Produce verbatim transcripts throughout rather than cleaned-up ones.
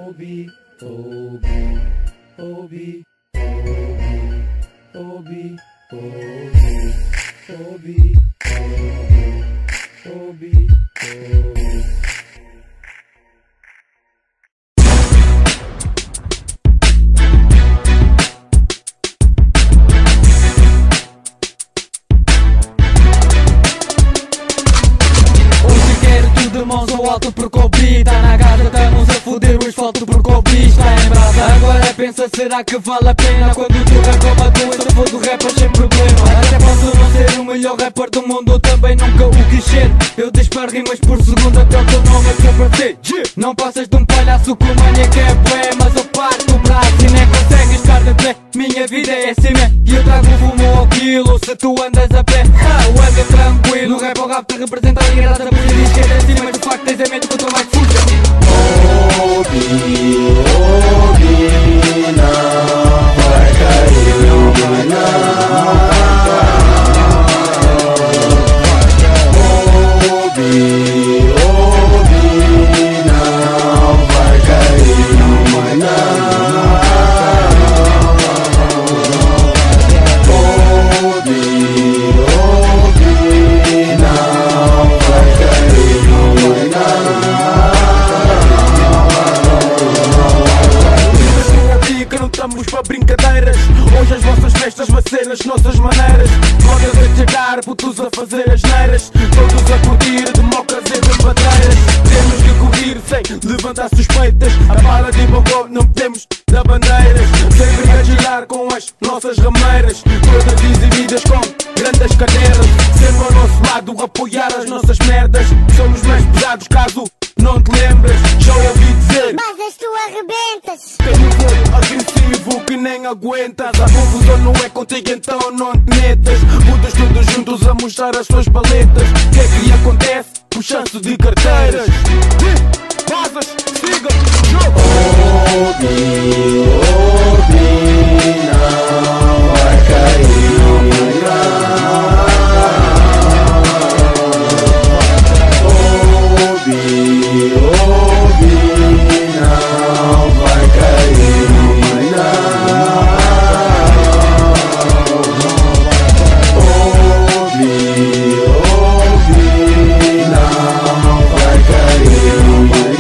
Obi, Obi, Obi, Obi, Obi, Obi, Obi, Obi. De mãos ao alto porque o beat tá na gata, estamos a foder o asfalto porque o beat está em brasa. Agora pensa, será que vale a pena? Quando tu rap uma doença, vou do rapper sem problema. Até posso não ser o melhor rapper do mundo, também nunca o quis ser. Eu disparo rimas por segundo até o teu nome desaparecer. Não passas de um palhaço com mania que é bué, mas eu parto o braço e nem consegues estar de pé. Minha vida é assim mesmo e eu trago o fumo ao quilo. Se tu andas a pé, ah, eu ando tranquilo. O rap ao rap te representa a liderança, por isso diz que é assim, mas o facto tens a mente que eu tô mais fuja. Obi, Obi, não vai cair, não vai não. Obi, Obi, não vai cair, não vai não. Obi, Obi, não vai cair, não vai não. Não estamos para brincadeiras. Hoje as vossas festas vão ser as nossas maneiras. Rodas a chegar, putos a fazer as neiras. Todos a curtir de mocas e de bandeiras. Temos que correr sem levantar suspeitas. A bala de bongô não podemos dar bandeiras. Sempre a girar com as nossas rameiras. Todas exibidas com grandes cadeiras. Sempre ao nosso lado apoiar as nossas merdas. Somos mais pesados caso não te lembras. Já ouvi dizer, mas tu arrebentas. tenho um flow agressivo que nem aguentas. A confusão não é contigo, então não te metas. Putas todos juntos a mostrar as suas paletas. Que é que acontece? Puxanço de carteiras. Vazas, siga, jogo. Obi, Obi, não vai cair, não vai não. Obi, Obi, não vai cair, não vai não. Obi, Obi, não vai cair, não vai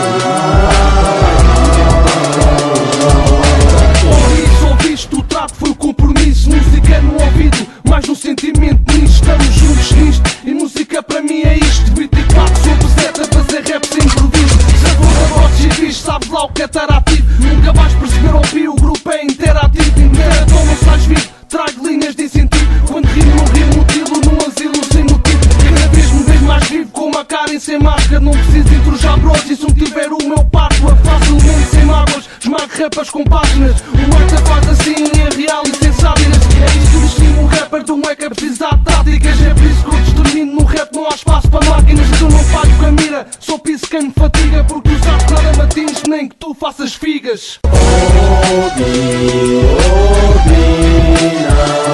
não. Por isso ouviste, o trato foi o compromisso. Música no ouvido, mais no sentimento nisto. Estamos juntos nisto e música para mim é isto. vinte e quatro sobre sete a fazer rap sem improviso. Já vou da voz e fiz, sabes lá o que é estar ativo. Nunca vais perceber ouvir, o grupo é interativo. Interação não sais vivo, trago linhas de incentivo. Quando rimo não rimo, mutilo num asilo sem motivo. Cada vez me vejo mais vivo, com uma cara e sem máscara. Não preciso intrujar bros e se não tiver o meu pato é facilmente sem mágoas. Esmago rapas com páginas. O Marta faz assim, é real e sem sábinas. É isto que distingue um rapper de um é que é precisar de táticas. É por isso que eu determino no rap não há espaço para máquinas. Eu não falho com a mira, só piso quem me fatiga. Porque os atos nada me atinge, nem que tu faças figas. Obi, Obi, não.